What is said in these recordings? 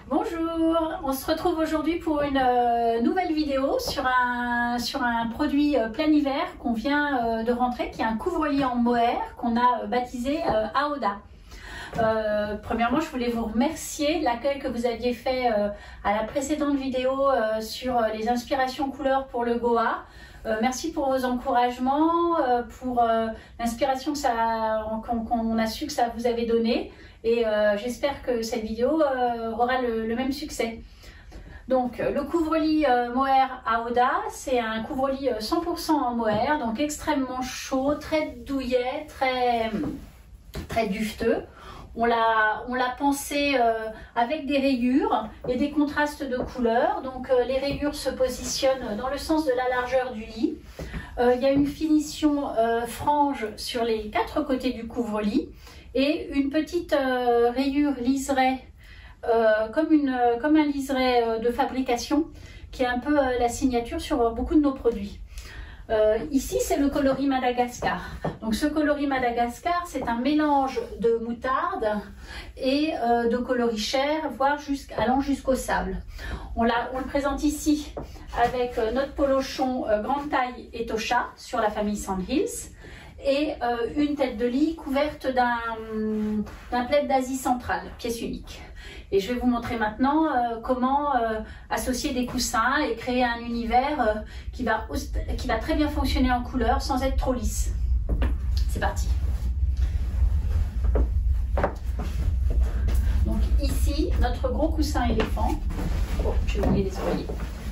Bonjour, on se retrouve aujourd'hui pour une nouvelle vidéo sur un produit plein hiver qu'on vient de rentrer, qui est un couvre-lit en mohair qu'on a baptisé Aoda. Premièrement, je voulais vous remercier de l'accueil que vous aviez fait à la précédente vidéo sur les inspirations couleurs pour le Goa. Merci pour vos encouragements, pour l'inspiration qu'on a su que ça vous avait donné. Et j'espère que cette vidéo aura le même succès. Donc le couvre-lit mohair Aoda, c'est un couvre-lit 100% en mohair, donc extrêmement chaud, très douillet, très dufteux. On l'a pensé avec des rayures et des contrastes de couleurs. Donc les rayures se positionnent dans le sens de la largeur du lit. Il y a une finition frange sur les 4 côtés du couvre-lit et une petite rayure liserée, comme un liseré de fabrication, qui est un peu la signature sur beaucoup de nos produits. Ici, c'est le coloris Madagascar. Donc ce coloris Madagascar, c'est un mélange de moutarde et de coloris chair, voire allant jusqu'au sable. On le présente ici avec notre polochon grande taille et Tosha sur la famille Sandhills et une tête de lit couverte d'un plaid d'Asie centrale, pièce unique. Et je vais vous montrer maintenant comment associer des coussins et créer un univers qui va très bien fonctionner en couleur sans être trop lisse. C'est parti. Donc ici, notre gros coussin éléphant. Oh, j'ai oublié les oreillers.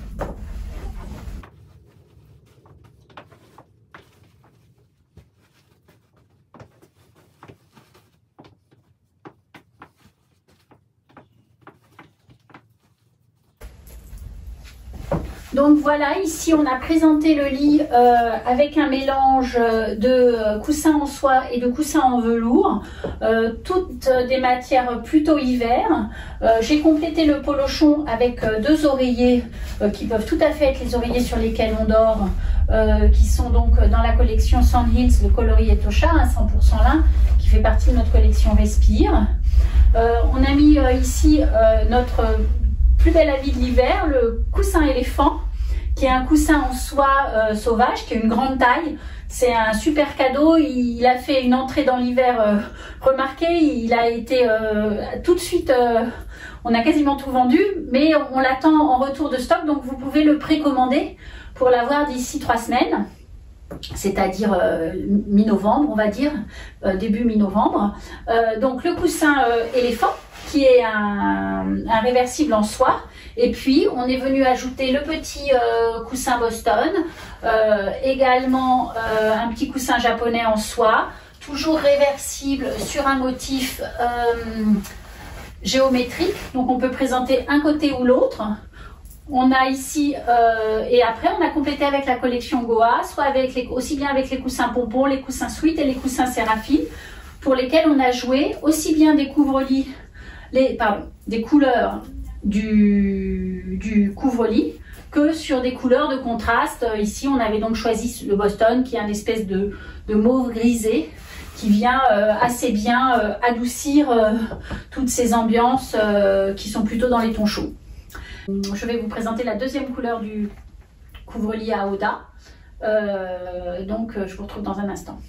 Donc voilà, ici on a présenté le lit avec un mélange de coussins en soie et de coussins en velours, toutes des matières plutôt hiver. J'ai complété le polochon avec 2 oreillers qui peuvent tout à fait être les oreillers sur lesquels on dort, qui sont donc dans la collection Sandhills, le coloris et Tosha, 100% lin, qui fait partie de notre collection Respire. On a mis ici notre plus bel habit de l'hiver, le coussin éléphant, qui est un coussin en soie sauvage, qui a une grande taille. C'est un super cadeau. Il a fait une entrée dans l'hiver remarquée. Il a été tout de suite, on a quasiment tout vendu, mais on l'attend en retour de stock, donc vous pouvez le précommander pour l'avoir d'ici 3 semaines. C'est-à-dire mi-novembre, on va dire, début mi-novembre. Donc le coussin éléphant, qui est un réversible en soie. Et puis, on est venu ajouter le petit coussin Boston, également un petit coussin japonais en soie, toujours réversible sur un motif géométrique. Donc, on peut présenter un côté ou l'autre. On a ici, et après, on a complété avec la collection Goa, soit aussi bien avec les coussins pompons, les coussins sweet et les coussins séraphine, pour lesquels on a joué aussi bien des couvre-lits, des couleurs du couvre-lit que sur des couleurs de contraste. Ici, on avait donc choisi le Boston, qui est une espèce de mauve grisé, qui vient assez bien adoucir toutes ces ambiances qui sont plutôt dans les tons chauds. Je vais vous présenter la deuxième couleur du couvre-lit Aoda. Donc, je vous retrouve dans un instant.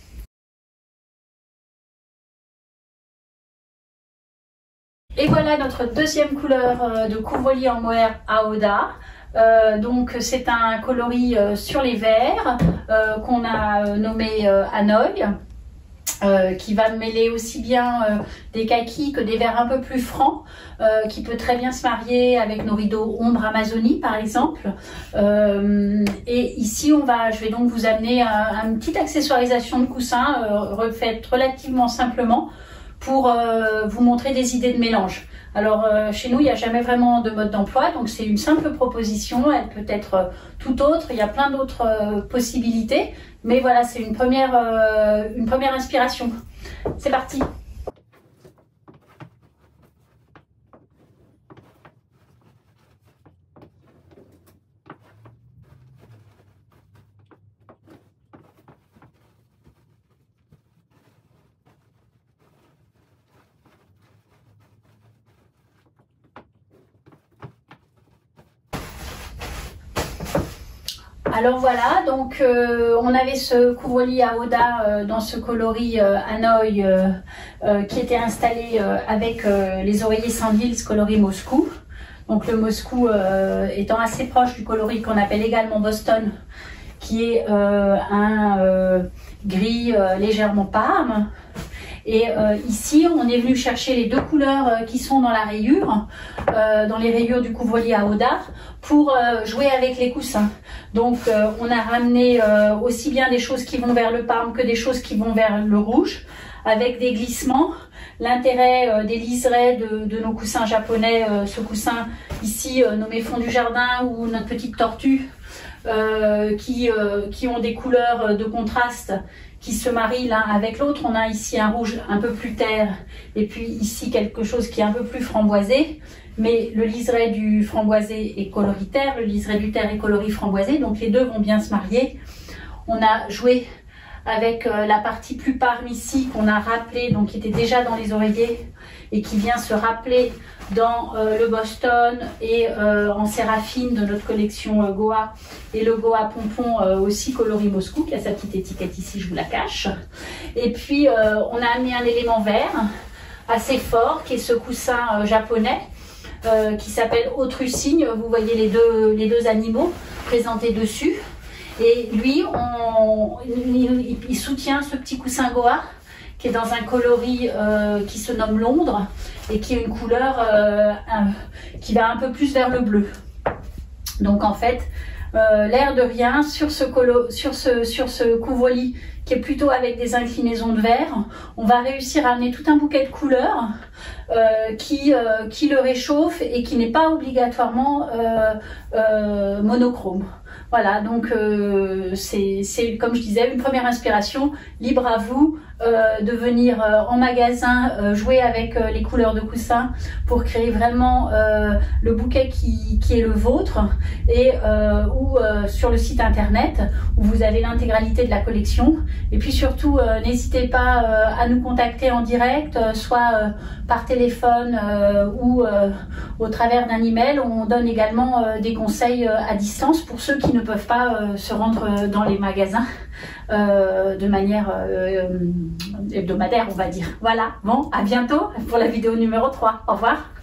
Et voilà notre deuxième couleur de couvre-lit en mohair Aoda. Donc c'est un coloris sur les verts qu'on a nommé Hanoï, qui va mêler aussi bien des kakis que des verts un peu plus francs, qui peut très bien se marier avec nos rideaux ombre Amazonie par exemple. Et ici je vais donc vous amener une petite accessoirisation de coussin refaite relativement simplement, pour vous montrer des idées de mélange. Alors chez nous, il n'y a jamais vraiment de mode d'emploi, donc c'est une simple proposition. Elle peut être tout autre, il y a plein d'autres possibilités, mais voilà, c'est une première inspiration. C'est parti! Alors voilà, donc on avait ce couvre-lit Aoda dans ce coloris Hanoï qui était installé avec les oreillers Sandhills coloris Moscou. Donc le Moscou étant assez proche du coloris qu'on appelle également Boston, qui est un gris légèrement parme. Et ici, on est venu chercher les deux couleurs qui sont dans la rayure, dans les rayures du couvre-lit Aoda, pour jouer avec les coussins. Donc, on a ramené aussi bien des choses qui vont vers le parme que des choses qui vont vers le rouge, avec des glissements. L'intérêt des liserés de nos coussins japonais, ce coussin ici nommé fond du jardin ou notre petite tortue, qui ont des couleurs de contraste qui se marient l'un avec l'autre. On a ici un rouge un peu plus terre et puis ici quelque chose qui est un peu plus framboisé, mais le liseré du framboisé est coloris terre, le liseré du terre est coloris framboisé, donc les deux vont bien se marier. On a joué avec la partie plus parme ici qu'on a rappelé, donc qui était déjà dans les oreillers et qui vient se rappeler dans le Boston et en séraphine de notre collection Goa, et le Goa pompon aussi coloris Moscou qui a sa petite étiquette ici, je vous la cache. Et puis on a amené un élément vert assez fort qui est ce coussin japonais qui s'appelle Autrusigne. Vous voyez les deux animaux présentés dessus. Et lui, il soutient ce petit coussin Goa qui est dans un coloris qui se nomme Londres et qui est une couleur qui va un peu plus vers le bleu. Donc en fait, l'air de rien, sur ce couvre-lit qui est plutôt avec des inclinaisons de vert, on va réussir à amener tout un bouquet de couleurs qui le réchauffe et qui n'est pas obligatoirement monochrome. Voilà, donc c'est comme je disais, une première inspiration, libre à vous de venir en magasin jouer avec les couleurs de coussin pour créer vraiment le bouquet qui est le vôtre, et ou sur le site internet où vous avez l'intégralité de la collection. Et puis surtout, n'hésitez pas à nous contacter en direct, soit par téléphone ou au travers d'un email. On donne également des conseils à distance pour ceux qui ne peuvent pas se rendre dans les magasins de manière hebdomadaire, on va dire. Voilà, bon, à bientôt pour la vidéo numéro 3. Au revoir.